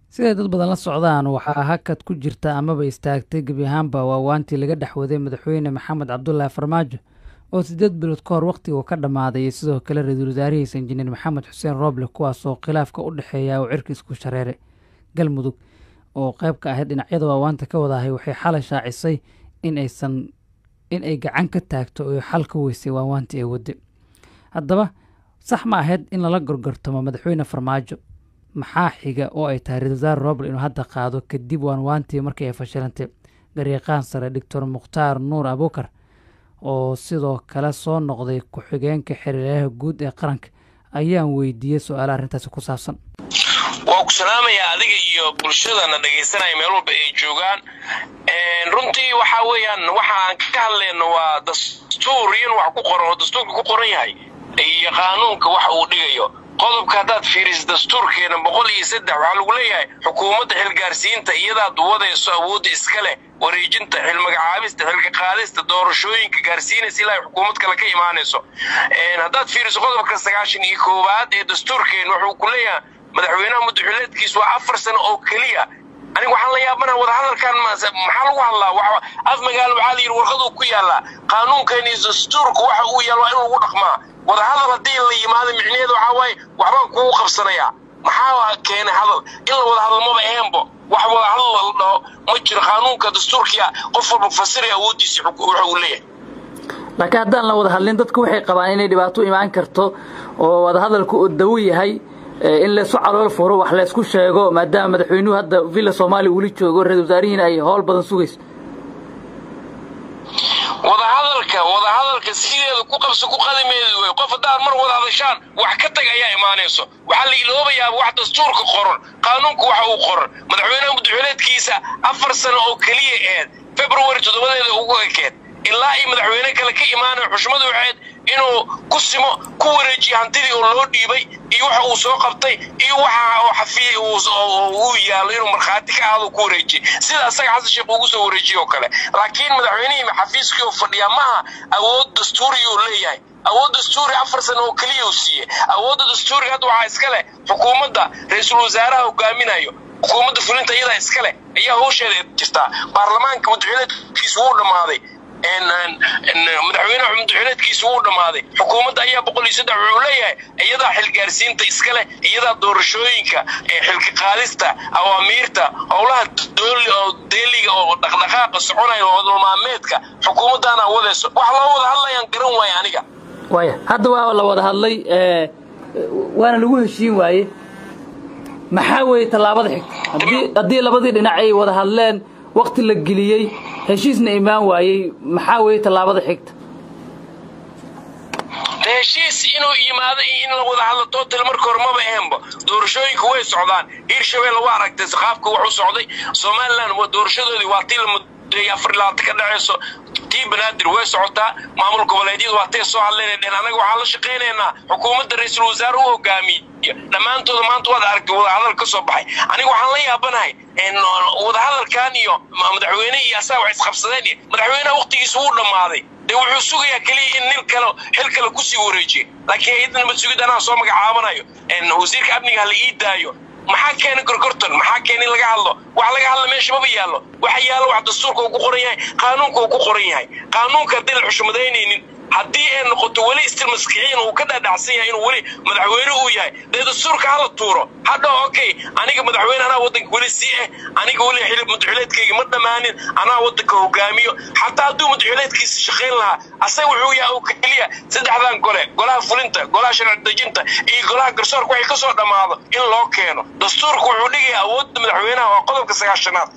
sida dad badan la socdaan waxaa hakad ku jirta amaba istaagtay gebi ahaanba waawaantii laga dhexwaday madaxweyne maxamed cabdullaahi farmaajo oo 8 bilood ka hor waqtiga ka dhamaaday sidoo kale ra'iisul wasaarihiisa injineer maxamed xuseen rooble kuwaas oo khilaafka u dhaxeeya oo cirka isku shareeray galmudug oo qayb ka ahayd dhinacyada waawaanta ka wadahay waxay xalay shaacisay in ay gacan ka taagto oo xal ka weysay waawaantii ay waday haddaba sax ma ahayd in lala gorgortamo madaxweyne farmaajo maxaa xiga oo ay tahay ra'iisul wasaare rooble inuu hadda qaado kadib waawaantii markii ay fashilantay garyaqaan sare Dr. Mukhtaar Nuur Abuukar oo sidoo kale soo noqday ku-xigeenka xiriiryaha guud ee qaranka ayaan weydiiyay su'aalo arrintaasi ku saabsan. waa ku salaamayaa adiga iyo bulshadana dhageysanaya meel walba ay joogaan runtii waxa weeyaan waxa aan ka hadlayno waa dastuuriyan wax ku qoran oo dastuurka ku qoran yahay iyo qaanuunka wax uu dhigayo qodobka hadaad fiiriso dastuurkeena 103 waxa lagu leeyahay xukuumadda xilgaarsiinta iyadaad wadayso awood iska leh wareejinta xil magacaabista xilka qaadista doorashooyinka gaarsiinaysa ilaa xukuumad kale ka imaanayso hadaad fiiriso qodobka 91aad ee dastuurkeena wuxuu ku leeyahay madaxweynaha muddaxileedkiisu waa 4 sano oo kaliya aniga waxaan la yaabanahay wada hadalkan maxaa lagu hadlaa waxa af magaalo waxaa la yiri warqadu ku yaala qaanuunkan iyo dastuurku waxa uu yaalo in lagu dhaqmaa wada hadal hadii la yimaado micnaheedu waxa way waxba kugu qabsanaya maxaa keenay hadal in la wada hadal ma ahaynbo wax wada hadal la dhaho ma jiro qaanuunka dastuurkiya qof walba fasiraya awoodiisa waxa uu leeyahay laakiin haddaan la wada hadlin dadku waxay qabaan inay dhibaato imaan karto oo wada hadalku uu dawo yahay in la soo calool furo wax la isku sheego maadaama madaxweynuhu hadda villa Soomaali uu joogo ra'iisul wasaarihiina ay howl badan sugayso wada hadalka sideedu ku qabso ku qadimeedu way qof hadaan mar wada hadashaan wax ka tag ayaa imaanayso waxa la iloobayaa wax dastuurka qoran qaanuunku waxa uu qoran madaxweynaha muddaxileedkiisa 4 sano oo kaliya February 7 ugu ekeed ilaa ay madaxweyne kale ka imaanay xushmadu waxayd inuu ku simo ku wareejiyo hantidii oo loo dhiibay iyo waxa uu soo qabtay iyo waxa uu xafiis uu yaalo inuu marxaati ka aado ku wareejiyo sida asaga xasan sheekh ugu soo wareejiyo kale laakiin madaxweynaha xafiiskii oo fadhiya ma awood dastuuri uu leeyahay awood dastuuri 4 sano oo kaliya uu siiyay awood dastuuri hadda waxa iska leh xukuumadda ra'iisul wasaaraha hogaaminayo xukuumadda fulinta iyada iska leh ayaa hawsheeda jirta baarlamaanka muddaxileedkiisu uu dhamaaday madaxweynaha muddaxileedkiisu uu dhamaaday xukuumadda ayaa 103 wuxuu leeyahay iyada xilgaarsiinta iska leh iyada doorashooyinka xilka qaadista awaamiirta howlaha dawliga oo dhaqdhaqaaqa soconaya oo wadamaameedka xukuumadana wadayso wax loo wada hadlayaan garan waay aniga waaya hadda waa la wada hadlay waana lagu heshiin waaye maxaa weey talaabada xigta hadii labadii dhinac ay wada hadleen waqti la geliyay heshiisna imaan waayay maxaa weey talaabada xigta heshiis inuu yimaado in la wada hadlo total markii hore ma ahaynba doorashooyinka way socdaan Hirshabelle waa aragtay qaabka wax u socday Soomaaliland waa doorashadoodii waa tii la mudday 4 ka dhacayso tii banaadir way socotaa maamul goboleedyadu waa tii soo hadleen anaga waxaan la shaqeynaynaa xukuumadda ra'iisul wasaare uu hogaamiyo dhamaantooda maanta wada aragtay wada hadal ka soo baxay aniga waxaan la yaabanahay in wada hadalkan iyo madaxweynaha iyo asaga wax isqabsadeen madaxweynaha waqtigiisa uu dhamaaday wuxuu sugayaa kaliya in nin kale xil kale ku sii wareejiyo laakiin hay'adda nabad sugidda anaa soo magacaabanayo wasiirka amniga la ii daayo maxaa keenay gorgortan maxaa keenay laga hadlo wax laga hadlo meesha ma yaalo waxa yaalo wax dastuurka uu ku qoran yahay qaanuunka uu ku qoran yahay qaanuunka dil xushmadaynaynin haddii ay noqoto wali istil maskixiin uu ka dhaadhacsan yahay inuu wali madaxweyne uu yahay dastuurka hala tuuro hadda okay aniga madaxweyne anaa wadanka wali aniga wali xilib muddaxileedkayga ma dhamaanin anaa wadanka hogaamiyo xataa hadduu muddaxileedkiisa shaqeyn lahaa asaga wuxuu yahay oo kaliya saddexdan golaha fulinta golaha sharci dejinta iyo golaha garsoorka waxay ka soo dhamaado in loo keeno dastuurku wuxuu dhigayaa awoodda madaxweynaha waa qodobka 9aad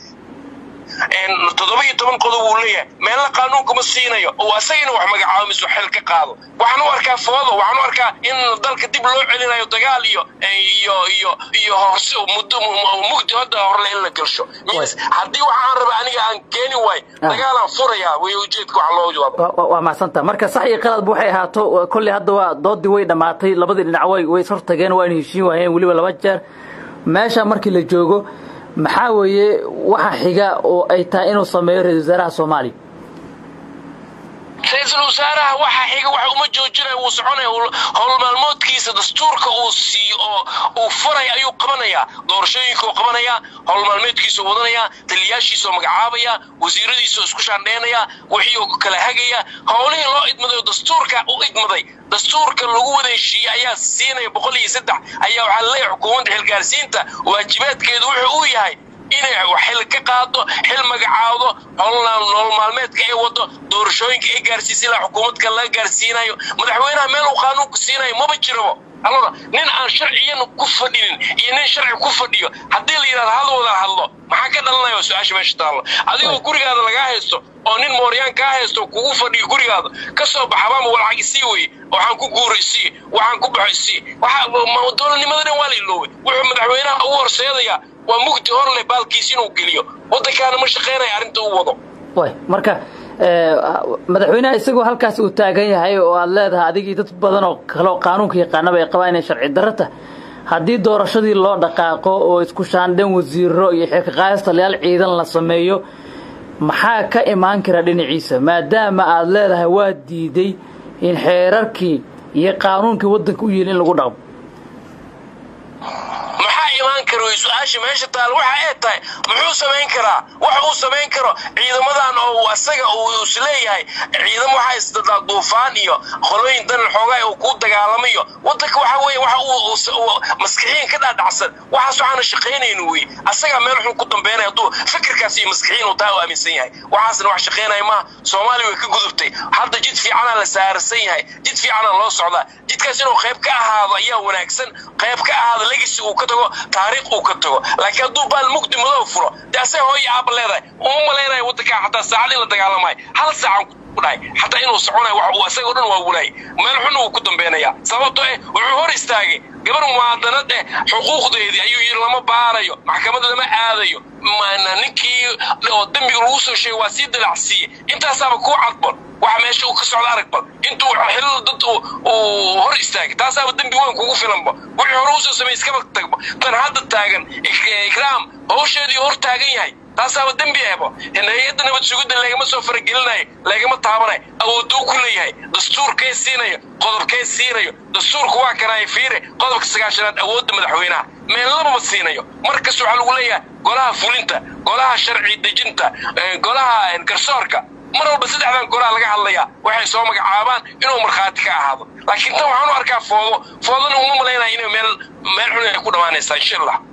17 qodob uu leeyahay meel qaanuunka ma siinayo oo asagina wax magacaabiso xil ka qaado waxaan u arkaa foodo waxaan u arkaa in dalka dib loo celinayo dagaal iyo hoos mugdi hada hor la galsho hadii waxaan rabaa aniga aan keeni way dagaalan furaya way ujeedku wax loo jawaabo waa maasanta marka sax iyo qalad waxay ahaato kulli hadda waa doodii way dhamaatay labadii dhinac way soo tageen waa in heshiin waayeen waliba laba jeer meesha markii la joogo maxaa weeye waxa xiga oo ay tahay inuu sameeyo ra'iisul wasaaraha Soomaaliya ra'iisul ra'iisul wasaaraha waxa xiga waxa uma joojinay uu soconay howl maalmoodkiisa dastuurka uu siiyo oo uu faray ayuu qabanaya doorashooyinka uu qabanaya howl maalmeedkiisa wadanaya taliyaashiisa magacaabaya wasiiradiisa isku shaandheynaya wixii uu kala hagaya howlihii loo idmaday dastuurka uu idmaday dastuurka lagu wadeeshiyo ayaa siinay 103 ayaa waxa la xukuumadda xilgaarsiinta waajibaadkeedu wuxuu u yahay inay xil ka qaado xil magacaado nolol maalmeedka ay wado doorashooyinka ay gaarsiisay xukuumadka la gaarsiinayo madaxweynaha meel uu qaanuunku siinayo ma jiro alona nin aan sharciyan ku fadhinin iyo nin sharci ku fadhiyo hadii la yiraahdo wada hadlo maxaa ka dhalanayo su'aasha meesha taalo adigoo gurigaada laga haysto oo nin Mooriyaan ka haysto kugu fadhiyo gurigaada ka soo baxaba ma walacag sii way waxaan ku guuraysi waxaan ku baxaysi waxa dowladnimadan waa la iloowe wuxuu madaxweynaha u horseedaya waa mugdi hor leh baalkiisa inuu geliyo waddankaana ma shaqeynay arinta uu wado way marka madaxweynaha isagoo halkaas uu taagan yahay oo aad leedahay adigii dad badan oo kale qaanuunka yaqaanaba ay qabaan inay sharci darrada haddii doorashadii loo dhaqaaqo oo isku shaandhan wasiiro iyo xilka qaadaystayaal ciidan la sameeyo maxaa ka imaan kara dhinaciisa maadaama aad leedahay waa diiday in xeerarkii iyo qaanuunkii waddanka u yeelin lagu dhaqmo imaan karo su'aasha meesha taal waxa ay tahay muxuu sameyn karaa waxa uu sameyn karo ciidamadan oo asaga uu isleeyahay ciidamo waxa isdada duufaan iyo qolooyin dan xoogay oo ku dagaalamayo wadanka waxa weeye waxa uu maskixiin ka dhacsan waxa soo shaqeynayeen way asaga meel xun ku dambeynay haduu fikirkaas iyo maskixiin uu taa aaminsan yahay waxaasna wax shaqeynay ma Soomaaliya way ka gudubtay hadda jid fiican la saarsan yahay jid fiican loo socdaa jidkaas inuu qayb ka ahaado ayaa wanaagsan qayb ka ahaado legacy uu ka tago taariikh uu ka tago laakiin haduu baan mugdi madow furo daasay hooy aab leedahay uma maleynay waddanka xataa saacad la dagaalamay hal saac ku dhaay xataa inuu soconay wax uu asaga dhan waa wulay meel xun uu ku dambeynaya sababtoo ah wuxuu hor istaagay gabar muwaadinad xuquuqdeedii ayuu yiri lama baarayo maxkamadda lama aadayo ninkii oo dambiga lagu soo sheegay waa si dilacsiye intaasaba ku cadbon waxa meesha uu ka socdo aragbal intuu xil dad uu hor istaagay taasaba dambi weyn kugu filanba wixii hore uu soo sameeyay iska tagba tan hadda taagan ikraam hawsheedii hor taagan yahay taasaba dambi ahba hay'adda nabad sugidda lagama soo faragelinayo lagama taabanay awood uu ku leeyahay dastuurkay siinayo qodobkay siinayo dastuurku waa karaay fiire qodobka 9aad awoodda madaxweynaha meel laba ma siinayo markaas waxa lagu leeyahay golaha fulinta golaha sharci dejinta golaha garsoorka mar walba saddexdan golaha laga hadlaya waxay soo magacaabaan inuu marxaati ka ahaado laakiin tan waxaan u arkaa foodana uma maleynaa inay meel xun ay ku dhamaanaysaa insha Allah